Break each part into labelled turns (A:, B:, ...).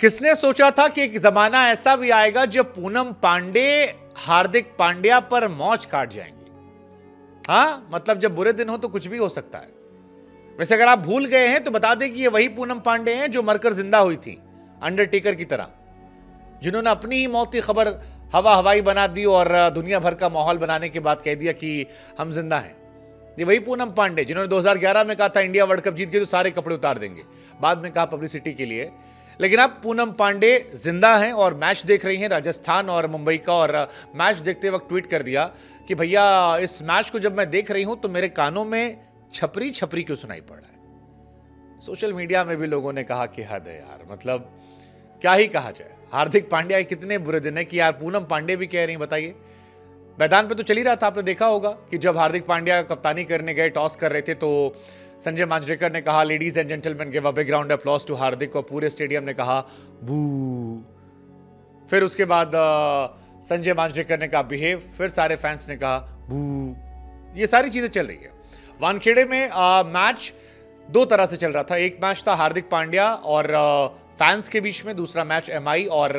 A: किसने सोचा था कि एक जमाना ऐसा भी आएगा जब पूनम पांडे हार्दिक पांड्या पर मौज काट जाएंगी। हाँ, मतलब जब बुरे दिन हो तो कुछ भी हो सकता है। वैसे अगर आप भूल गए हैं तो बता दें कि ये वही पूनम पांडे हैं जो मरकर जिंदा हुई थी अंडरटेकर की तरह, जिन्होंने अपनी ही मौत की खबर हवा हवाई बना दी और दुनिया भर का माहौल बनाने के बाद कह दिया कि हम जिंदा हैं। ये वही पूनम पांडे जिन्होंने 2011 में कहा था इंडिया वर्ल्ड कप जीत गई तो सारे कपड़े उतार देंगे, बाद में कहा पब्लिसिटी के लिए। लेकिन अब पूनम पांडे जिंदा हैं और मैच देख रही हैं राजस्थान और मुंबई का, और मैच देखते वक्त ट्वीट कर दिया कि भैया इस मैच को जब मैं देख रही हूं तो मेरे कानों में छपरी छपरी क्यों सुनाई पड़ रहा है। सोशल मीडिया में भी लोगों ने कहा कि हद है यार, मतलब क्या ही कहा जाए। हार्दिक पांड्या के कितने बुरे दिन है कि यार पूनम पांडे भी कह रही हैं। बताइए, मैदान पे तो चल ही रहा था, आपने देखा होगा कि जब हार्दिक पांड्या कप्तानी करने गए, टॉस कर रहे थे, तो संजय मांजरेकर ने कहा ladies and gentleman give a big round applause to Hardik, और पूरे स्टेडियम ने कहा बू। फिर उसके बाद संजय मांजरेकर ने कहा बिहेव, फिर सारे फैंस ने कहा बू। ये सारी चीजें चल रही है। वानखेड़े में मैच दो तरह से चल रहा था। एक मैच था हार्दिक पांड्या और फैंस के बीच में, दूसरा मैच एमआई और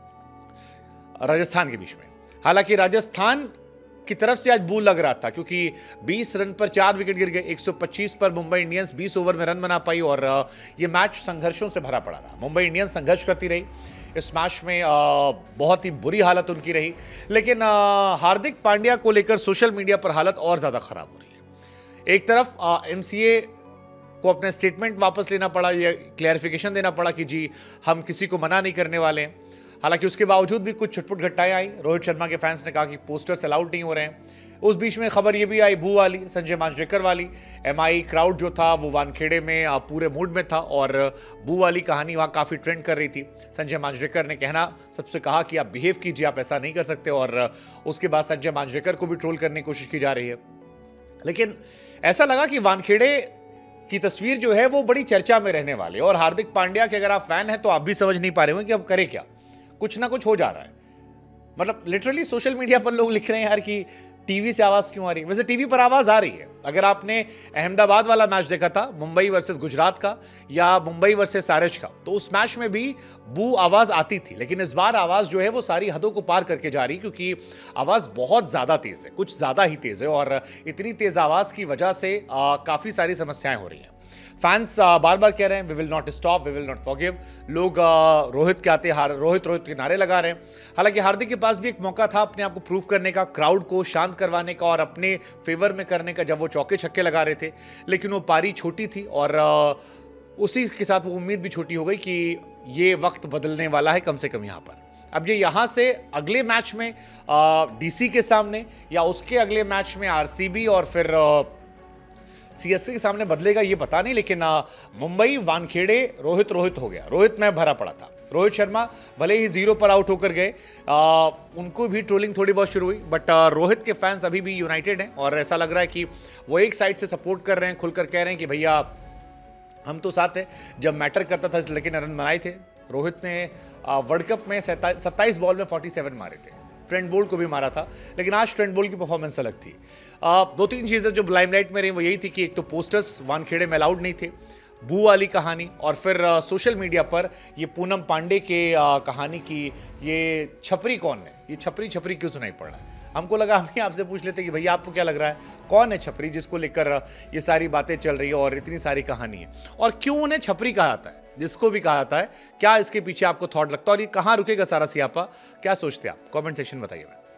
A: राजस्थान के बीच में। हालांकि राजस्थान की तरफ से आज बू लग रहा था क्योंकि 20 रन पर 4 विकेट गिर गए। 125 पर मुंबई इंडियंस 20 ओवर में रन बना पाई और यह मैच संघर्षों से भरा पड़ा रहा। मुंबई इंडियंस संघर्ष करती रही इस मैच में, बहुत ही बुरी हालत उनकी रही। लेकिन हार्दिक पांड्या को लेकर सोशल मीडिया पर हालत और ज्यादा खराब हो रही है। एक तरफ एमसीए को अपने स्टेटमेंट वापस लेना पड़ा, या क्लैरिफिकेशन देना पड़ा कि जी हम किसी को मना नहीं करने वाले हैं। हालांकि उसके बावजूद भी कुछ छुटपुट घटनाएं आई। रोहित शर्मा के फैंस ने कहा कि पोस्टर्स अलाउड नहीं हो रहे हैं। उस बीच में खबर ये भी आई भू वाली, संजय मांजरेकर वाली। एमआई क्राउड जो था वो वानखेड़े में पूरे मूड में था और बू वाली कहानी वहाँ काफ़ी ट्रेंड कर रही थी। संजय मांजरेकर ने कहना सबसे कहा कि आप बिहेव कीजिए, आप ऐसा नहीं कर सकते, और उसके बाद संजय मांजरेकर को भी ट्रोल करने की कोशिश की जा रही है। लेकिन ऐसा लगा कि वानखेड़े की तस्वीर जो है वो बड़ी चर्चा में रहने वाली है। और हार्दिक पांड्या के अगर आप फैन हैं तो आप भी समझ नहीं पा रहे हो कि अब करें क्या। कुछ ना कुछ हो जा रहा है। मतलब लिटरली सोशल मीडिया पर लोग लिख रहे हैं यार कि टीवी से आवाज क्यों आ रही है। वैसे टीवी पर आवाज आ रही है। अगर आपने अहमदाबाद वाला मैच देखा था, मुंबई वर्सेस गुजरात का या मुंबई वर्सेस सारेश का, तो उस मैच में भी बू आवाज आती थी। लेकिन इस बार आवाज जो है वो सारी हदों को पार करके जा रही, क्योंकि आवाज बहुत ज्यादा तेज है, कुछ ज्यादा ही तेज है, और इतनी तेज आवाज की वजह से काफी सारी समस्याएं हो रही हैं। फैंस बार बार कह रहे हैं we will not stop, we will not forgive. लोग रोहित के आते रोहित रोहित के नारे लगा रहे हैं। हालांकि हार्दिक के पास भी एक मौका था अपने आप को प्रूव करने का, क्राउड को शांत करवाने का और अपने फेवर में करने का, जब वो चौके छक्के लगा रहे थे। लेकिन वो पारी छोटी थी और उसी के साथ वो उम्मीद भी छोटी हो गई कि ये वक्त बदलने वाला है कम से कम यहाँ पर। अब ये यहाँ से अगले मैच में डीसी के सामने या उसके अगले मैच में आरसीबी और फिर सीएसके के सामने बदलेगा ये पता नहीं। लेकिन मुंबई वानखेड़े रोहित रोहित हो गया। रोहित में भरा पड़ा था। रोहित शर्मा भले ही 0 पर आउट होकर गए, उनको भी ट्रोलिंग थोड़ी बहुत शुरू हुई, बट रोहित के फैंस अभी भी यूनाइटेड हैं और ऐसा लग रहा है कि वो एक साइड से सपोर्ट कर रहे हैं, खुलकर कह रहे हैं कि भैया हम तो साथ हैं। जब मैटर करता था लेकिन रन बनाए थे। रोहित ने वर्ल्ड कप में 27 बॉल में 47 मारे थे। ट्रेंट बोल्ट को भी मारा था, लेकिन आज ट्रेंट बोल्ट की परफॉर्मेंस अलग थी। 2-3 चीज़ें जो लाइमलाइट में रही वो यही थी कि एक तो पोस्टर्स वानखेड़े में अलाउड नहीं थे, बू वाली कहानी, और फिर सोशल मीडिया पर ये पूनम पांडे के कहानी की ये छपरी कौन है, ये छपरी छपरी क्यों सुनाई पड़ रहा है। हमको लगा हम ही आपसे पूछ लेते कि भैया आपको क्या लग रहा है, कौन है छपरी जिसको लेकर ये सारी बातें चल रही है और इतनी सारी कहानी है, और क्यों उन्हें छपरी कहा जाता है, जिसको भी कहा जाता है। क्या इसके पीछे आपको थॉट लगता है और ये कहाँ रुकेगा सारा सियापा, क्या सोचते हैं आप? कमेंट सेक्शन में बताइए।